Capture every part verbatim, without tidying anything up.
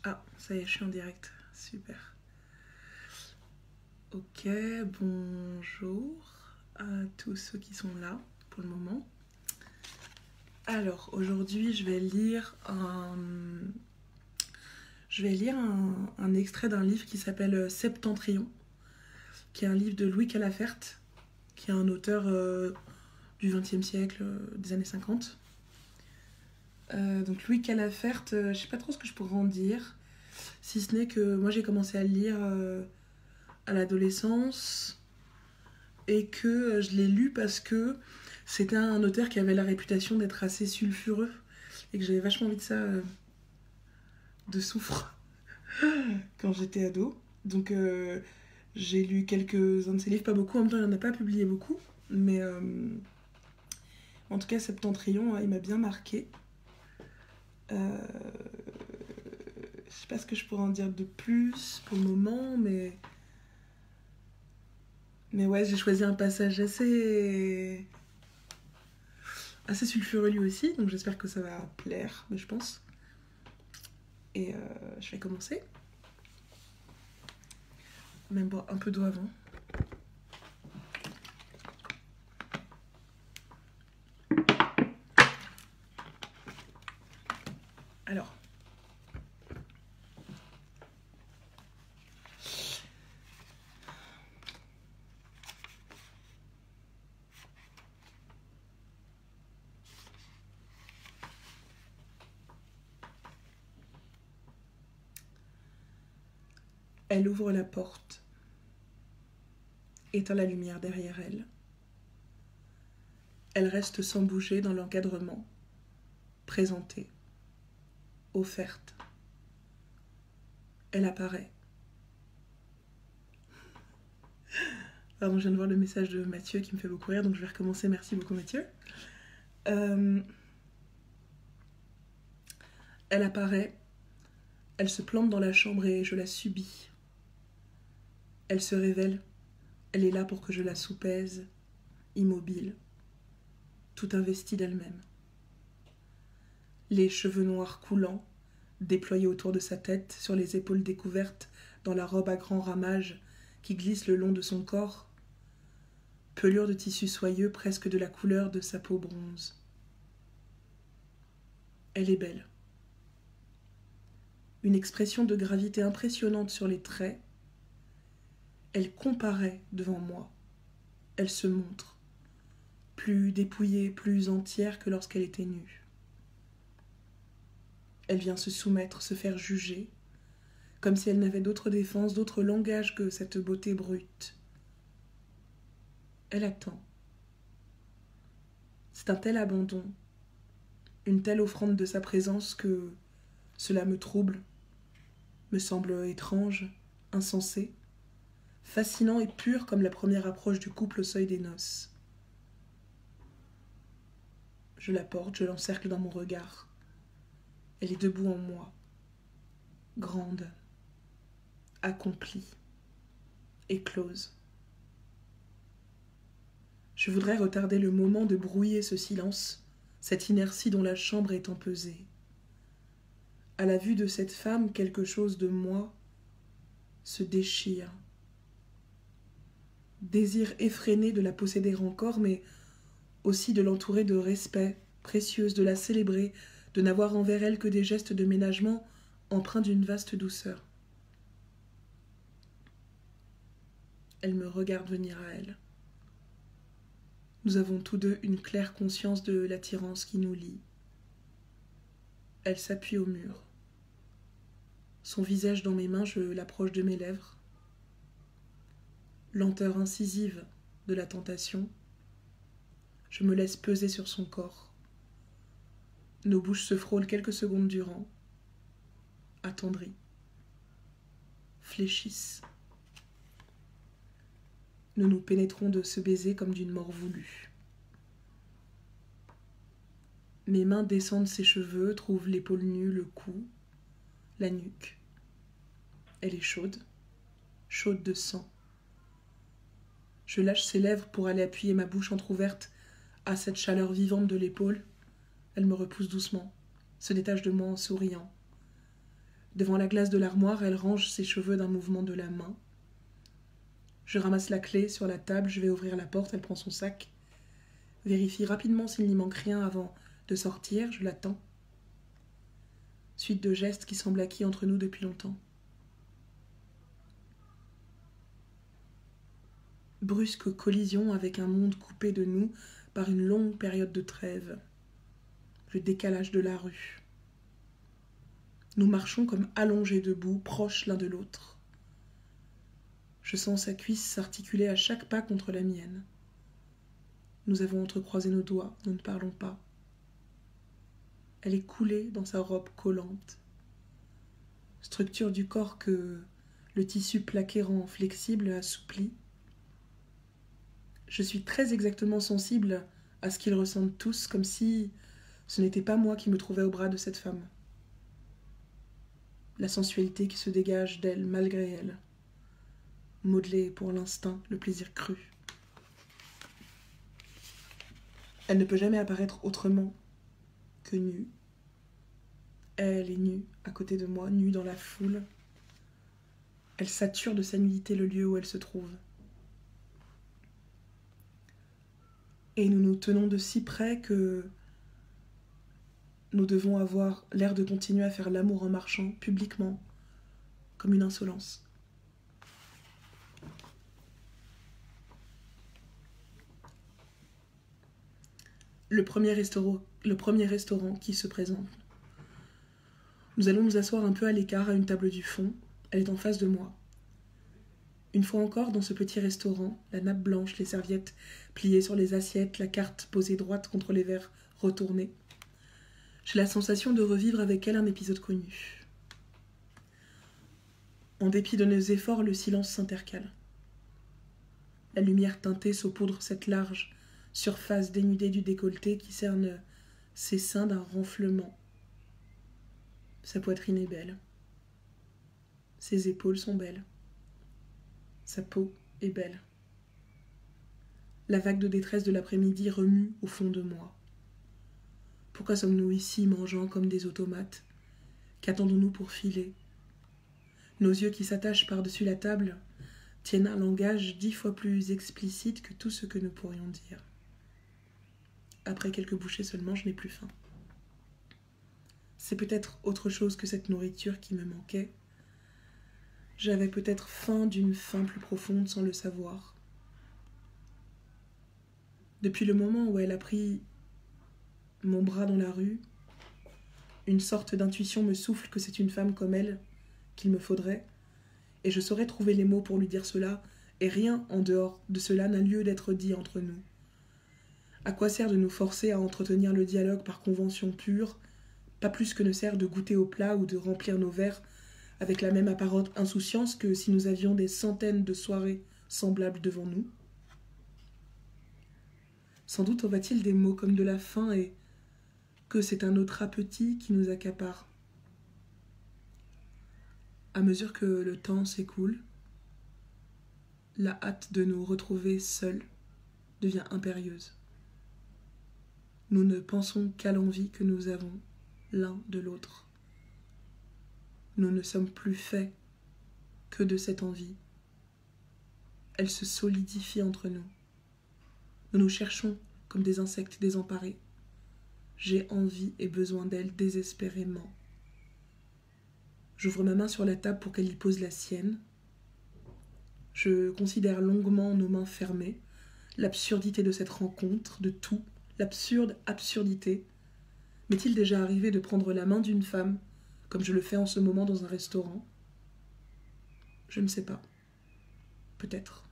Ah, ça y est, je suis en direct. Super. Ok, bonjour à tous ceux qui sont là pour le moment. Alors, aujourd'hui, je vais lire un... Je vais lire un, un extrait d'un livre qui s'appelle Septentrion, qui est un livre de Louis Calafert, qui est un auteur euh, du vingtième siècle, euh, des années cinquante. Euh, donc Louis Calafert, euh, je sais pas trop ce que je pourrais en dire, si ce n'est que moi j'ai commencé à le lire euh, à l'adolescence et que euh, je l'ai lu parce que c'était un auteur qui avait la réputation d'être assez sulfureux et que j'avais vachement envie de ça, euh, de soufre, quand j'étais ado. Donc euh, j'ai lu quelques-uns de ses livres, pas beaucoup, en même temps il n'en a pas publié beaucoup, mais euh, en tout cas Septentrion, il m'a bien marqué. Euh, je sais pas ce que je pourrais en dire de plus pour le moment, mais mais ouais, j'ai choisi un passage assez assez sulfureux lui aussi, donc j'espère que ça va plaire, mais je pense. Et euh, je vais commencer. Même boire un peu d'eau avant. Alors. Elle ouvre la porte, éteint la lumière derrière elle. Elle reste sans bouger dans l'encadrement, présentée, offerte. Elle apparaît. Pardon, je viens de voir le message de Mathieu qui me fait beaucoup rire, donc je vais recommencer. Merci beaucoup Mathieu. Euh... Elle apparaît, elle se plante dans la chambre et je la subis. Elle se révèle, elle est là pour que je la soupèse, immobile, tout investie d'elle-même. Les cheveux noirs coulants, déployés autour de sa tête, sur les épaules découvertes, dans la robe à grands ramages qui glisse le long de son corps, pelure de tissu soyeux presque de la couleur de sa peau bronze. Elle est belle. Une expression de gravité impressionnante sur les traits. Elle comparaît devant moi. Elle se montre, plus dépouillée, plus entière que lorsqu'elle était nue. Elle vient se soumettre, se faire juger, comme si elle n'avait d'autre défense, d'autre langage que cette beauté brute. Elle attend. C'est un tel abandon, une telle offrande de sa présence que cela me trouble, me semble étrange, insensé, fascinant et pur comme la première approche du couple au seuil des noces. Je la porte, je l'encercle dans mon regard. Elle est debout en moi, grande, accomplie, éclose. Je voudrais retarder le moment de brouiller ce silence, cette inertie dont la chambre est empesée. À la vue de cette femme, quelque chose de moi se déchire. Désir effréné de la posséder encore, mais aussi de l'entourer de respect, précieuse, de la célébrer, de n'avoir envers elle que des gestes de ménagement empreints d'une vaste douceur. Elle me regarde venir à elle. Nous avons tous deux une claire conscience de l'attirance qui nous lie. Elle s'appuie au mur. Son visage dans mes mains, je l'approche de mes lèvres. Lenteur incisive de la tentation, je me laisse peser sur son corps. Nos bouches se frôlent quelques secondes durant, attendries, fléchissent. Nous nous pénétrons de ce baiser comme d'une mort voulue. Mes mains descendent ses cheveux, trouvent l'épaule nue, le cou, la nuque. Elle est chaude, chaude de sang. Je lâche ses lèvres pour aller appuyer ma bouche entr'ouverte à cette chaleur vivante de l'épaule. Elle me repousse doucement, se détache de moi en souriant. Devant la glace de l'armoire, elle range ses cheveux d'un mouvement de la main. Je ramasse la clé sur la table, je vais ouvrir la porte, elle prend son sac, vérifie rapidement s'il n'y manque rien avant de sortir, je l'attends. Suite de gestes qui semblent acquis entre nous depuis longtemps. Brusque collision avec un monde coupé de nous par une longue période de trêve. Le décalage de la rue. Nous marchons comme allongés debout, proches l'un de l'autre. Je sens sa cuisse s'articuler à chaque pas contre la mienne. Nous avons entrecroisé nos doigts, nous ne parlons pas. Elle est coulée dans sa robe collante. Structure du corps que le tissu plaqué rend flexible, assoupli. Je suis très exactement sensible à ce qu'ils ressentent tous, comme si ce n'était pas moi qui me trouvais au bras de cette femme. La sensualité qui se dégage d'elle malgré elle. Modelée pour l'instinct, le plaisir cru. Elle ne peut jamais apparaître autrement que nue. Elle est nue à côté de moi, nue dans la foule. Elle sature de sa nudité le lieu où elle se trouve. Et nous nous tenons de si près que nous devons avoir l'air de continuer à faire l'amour en marchant, publiquement, comme une insolence. Le premier restaurant, le premier restaurant qui se présente. Nous allons nous asseoir un peu à l'écart à une table du fond. Elle est en face de moi. Une fois encore, dans ce petit restaurant, la nappe blanche, les serviettes pliées sur les assiettes, la carte posée droite contre les verres retournés. J'ai la sensation de revivre avec elle un épisode connu. En dépit de nos efforts, le silence s'intercale. La lumière teintée saupoudre cette large surface dénudée du décolleté qui cerne ses seins d'un renflement. Sa poitrine est belle. Ses épaules sont belles. Sa peau est belle. La vague de détresse de l'après-midi remue au fond de moi. Pourquoi sommes-nous ici mangeant comme des automates? Qu'attendons-nous pour filer? Nos yeux qui s'attachent par-dessus la table tiennent un langage dix fois plus explicite que tout ce que nous pourrions dire. Après quelques bouchées seulement, je n'ai plus faim. C'est peut-être autre chose que cette nourriture qui me manquait. J'avais peut-être faim d'une faim plus profonde sans le savoir. Depuis le moment où elle a pris mon bras dans la rue, une sorte d'intuition me souffle que c'est une femme comme elle qu'il me faudrait, et je saurais trouver les mots pour lui dire cela, et rien en dehors de cela n'a lieu d'être dit entre nous. À quoi sert de nous forcer à entretenir le dialogue par convention pure, pas plus que ne sert de goûter au plat ou de remplir nos verres avec la même apparente insouciance que si nous avions des centaines de soirées semblables devant nous? Sans doute aura-t-il des mots comme de la faim et que c'est un autre appétit qui nous accapare. À mesure que le temps s'écoule, la hâte de nous retrouver seuls devient impérieuse. Nous ne pensons qu'à l'envie que nous avons l'un de l'autre. Nous ne sommes plus faits que de cette envie. Elle se solidifie entre nous. Nous nous cherchons comme des insectes désemparés. J'ai envie et besoin d'elle désespérément. J'ouvre ma main sur la table pour qu'elle y pose la sienne. Je considère longuement nos mains fermées, l'absurdité de cette rencontre, de tout, l'absurde absurdité. M'est-il déjà arrivé de prendre la main d'une femme, comme je le fais en ce moment dans un restaurant? Je ne sais pas. Peut-être.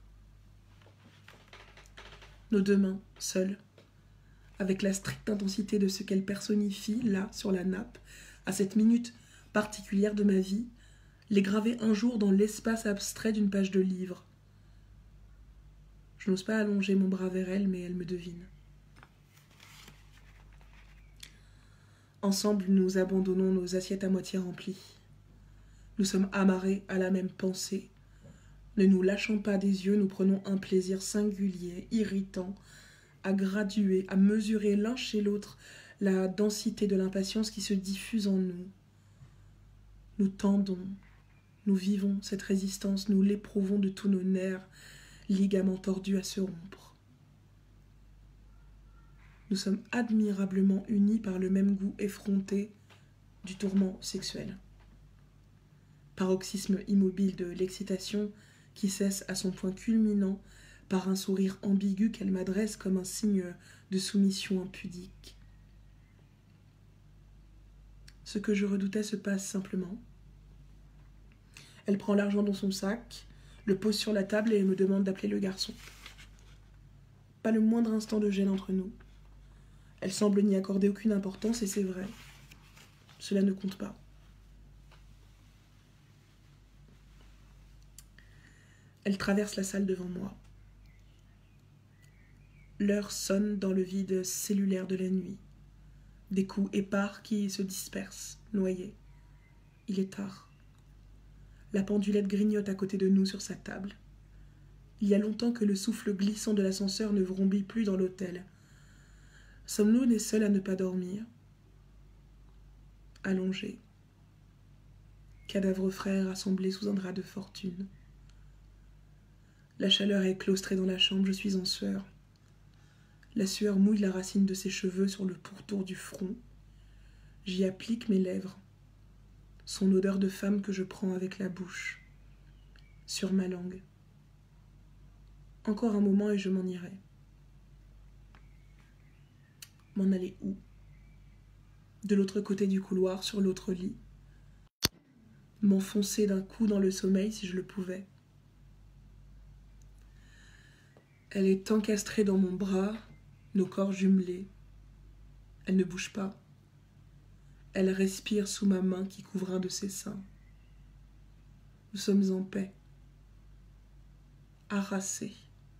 Nos deux mains, seules, avec la stricte intensité de ce qu'elle personnifie, là, sur la nappe, à cette minute particulière de ma vie, les graver un jour dans l'espace abstrait d'une page de livre. Je n'ose pas allonger mon bras vers elle, mais elle me devine. Ensemble, nous abandonnons nos assiettes à moitié remplies. Nous sommes amarrés à la même pensée. Ne nous lâchons pas des yeux, nous prenons un plaisir singulier, irritant, à graduer, à mesurer l'un chez l'autre la densité de l'impatience qui se diffuse en nous. Nous tendons, nous vivons cette résistance, nous l'éprouvons de tous nos nerfs, ligaments tordus à se rompre. Nous sommes admirablement unis par le même goût effronté du tourment sexuel. Paroxysme immobile de l'excitation qui cesse à son point culminant par un sourire ambigu qu'elle m'adresse comme un signe de soumission impudique. Ce que je redoutais se passe simplement. Elle prend l'argent dans son sac, le pose sur la table et me demande d'appeler le garçon. Pas le moindre instant de gêne entre nous. Elle semble n'y accorder aucune importance et c'est vrai. Cela ne compte pas. Elle traverse la salle devant moi. L'heure sonne dans le vide cellulaire de la nuit. Des coups épars qui se dispersent, noyés. Il est tard. La pendulette grignote à côté de nous sur sa table. Il y a longtemps que le souffle glissant de l'ascenseur ne vrombit plus dans l'hôtel. Sommes-nous les seuls à ne pas dormir? Allongés. Cadavre frais rassemblés sous un drap de fortune. La chaleur est claustrée dans la chambre, je suis en sueur. La sueur mouille la racine de ses cheveux sur le pourtour du front. J'y applique mes lèvres. Son odeur de femme que je prends avec la bouche. Sur ma langue. Encore un moment et je m'en irai. M'en aller où? De l'autre côté du couloir, sur l'autre lit. M'enfoncer d'un coup dans le sommeil si je le pouvais. Elle est encastrée dans mon bras, nos corps jumelés. Elle ne bouge pas. Elle respire sous ma main qui couvre un de ses seins. Nous sommes en paix. Harassés.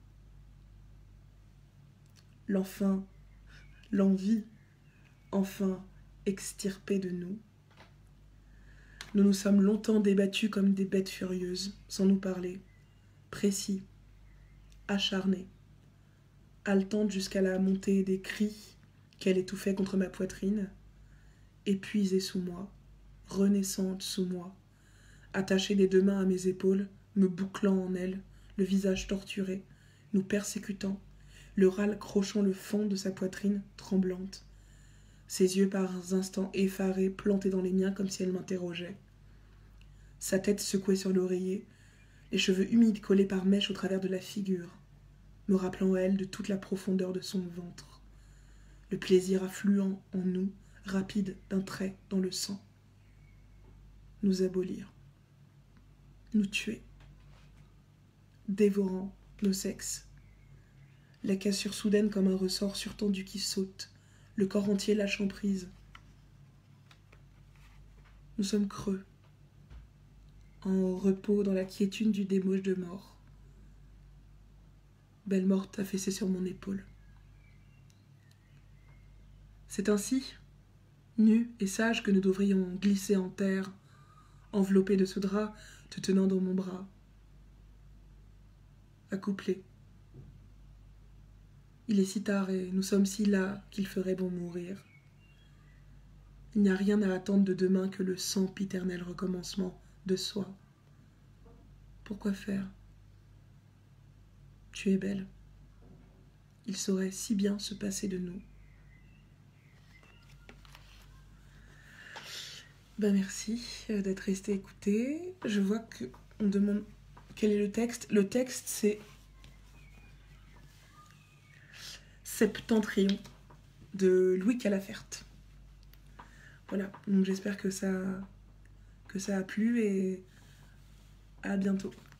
L'enfant, l'envie, enfin extirpée de nous. Nous nous sommes longtemps débattus comme des bêtes furieuses, sans nous parler, précis, acharnés, haletantes jusqu'à la montée des cris qu'elle étouffait contre ma poitrine, épuisée sous moi, renaissante sous moi, attachée des deux mains à mes épaules, me bouclant en elle, le visage torturé, nous persécutant, le râle crochant le fond de sa poitrine tremblante, ses yeux par instants effarés plantés dans les miens comme si elle m'interrogeait. Sa tête secouée sur l'oreiller, les cheveux humides collés par mèches au travers de la figure, me rappelant à elle de toute la profondeur de son ventre, le plaisir affluent en nous, rapide d'un trait dans le sang. Nous abolir, nous tuer, dévorant nos sexes. La cassure soudaine comme un ressort surtendu qui saute, le corps entier lâchant prise. Nous sommes creux, en repos dans la quiétude du débauche de mort. Belle morte affaissée sur mon épaule. C'est ainsi, nus et sages, que nous devrions glisser en terre, enveloppés de ce drap, te tenant dans mon bras. Accouplés. Il est si tard et nous sommes si las qu'il ferait bon mourir. Il n'y a rien à attendre de demain que le sempiternel recommencement de soi. Pourquoi faire? Tu es belle. Il saurait si bien se passer de nous. Ben merci d'être resté écouté. Je vois qu'on demande quel est le texte. Le texte, c'est Septentrion de Louis Calafert. Voilà, donc j'espère que ça, que ça a plu et à bientôt.